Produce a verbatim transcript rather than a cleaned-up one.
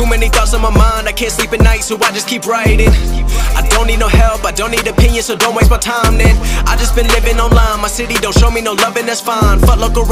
Too many thoughts on my mind, I can't sleep at night, so I just keep writing. I don't need no help, I don't need opinions, so don't waste my time then. I just been living online, my city don't show me no loving, that's fine. Fuck local